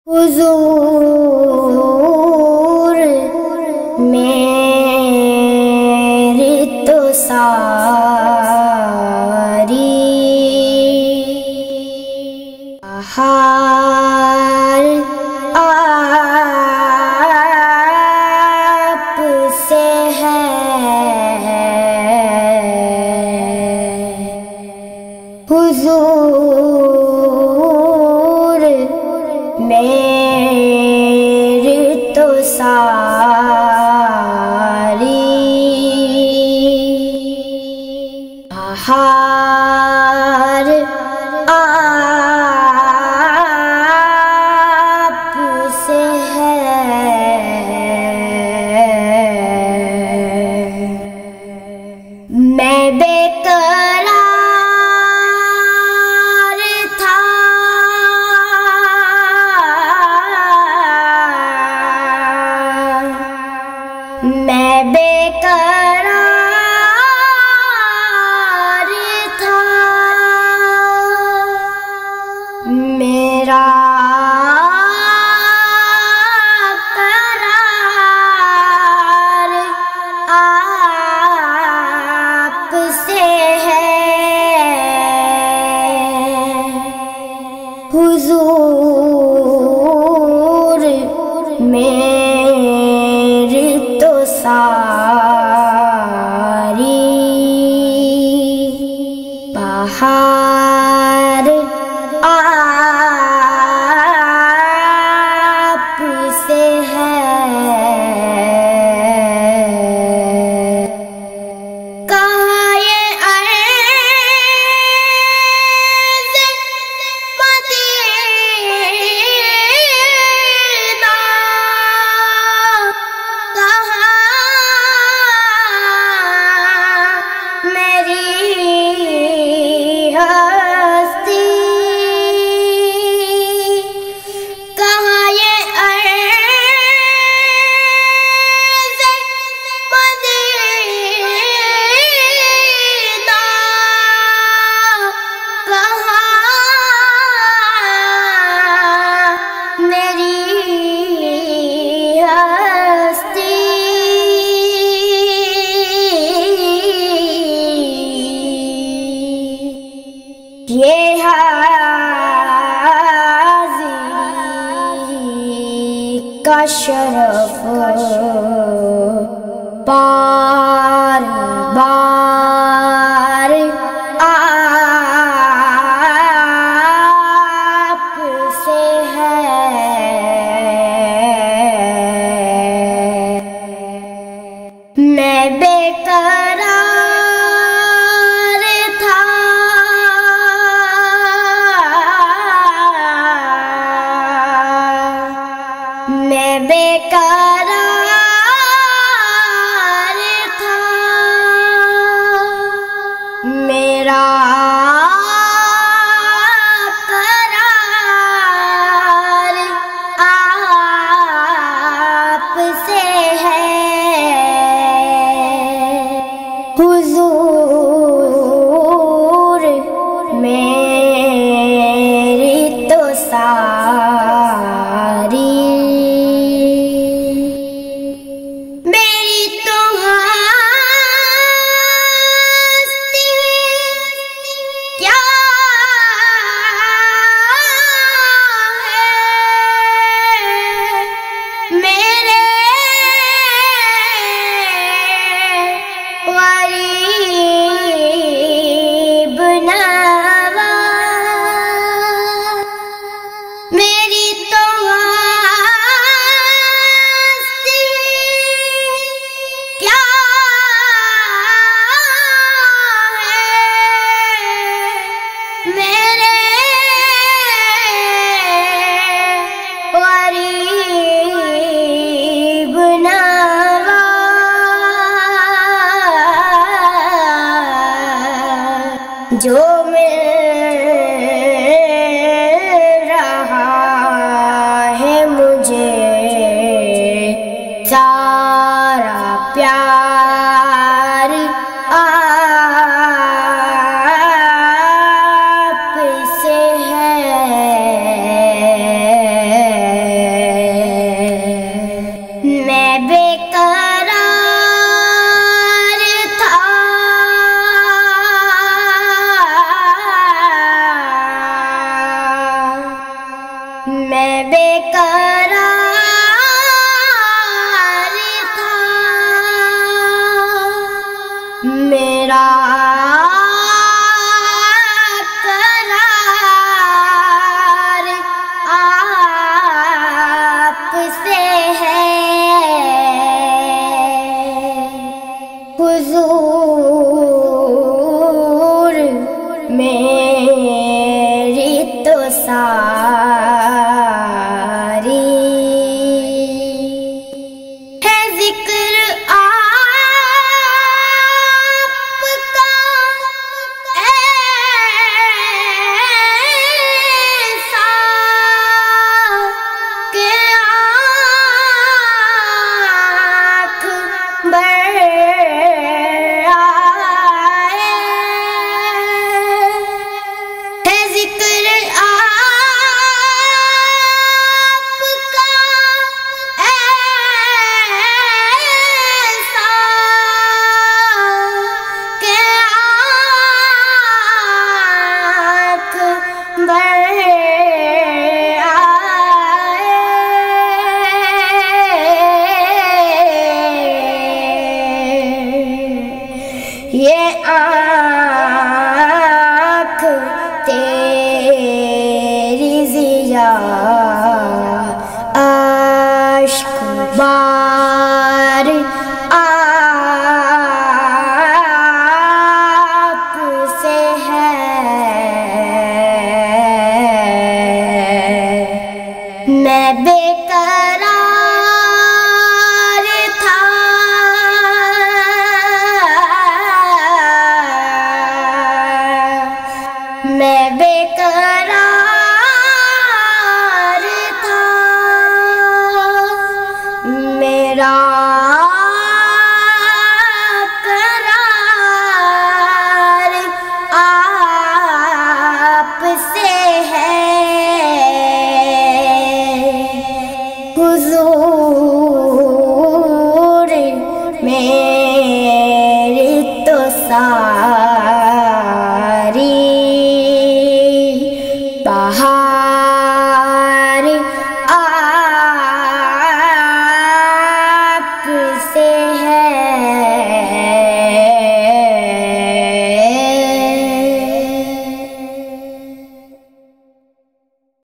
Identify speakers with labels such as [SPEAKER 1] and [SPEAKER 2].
[SPEAKER 1] حضور میری تو ساری بہار آپ سے ہے، حضور میری تو ساری بہار آپ سے ہے، میں بے قرار تھا، میں بے قرار تھا، میرا قرار آپ سے ہے، حضور میری تو ساری بہار آپ سے ہے، کہاں یہ عرض مدینہ، کہاں میری ہستی، کہاں یہ عرض مدینہ، کہاں میری ہستی، یہ حاضری کا شرف بار بار آپ سے ہے، میں بے قرار تھا، میں بے قرار تھا، میرا قرار آپ سے ہے، حضور میری تو ساری میری تو ہستی کیا ہے، میرے غریب نوا، میری تو ہستی کیا ہے، میرے غریب نوا، جو مل رہا ہے مجھے سارا پیار آپ سے ہے، बेकरार था, मैं बेकरार था, मेरा करार आपसे है। हुजूर मेरी तो सारी है जिक्र आपका, ऐसा कि आँख भर आए। है जिक्र आपका ऐसा कि आँख भर आए। ये आँख तेरी ज़िया अश्क बार आपसे है। मैं बेकरार था, मैं बेकरार था, मेरा करार आपसे है। हुजूर मेरी तो सारी बहार आपसे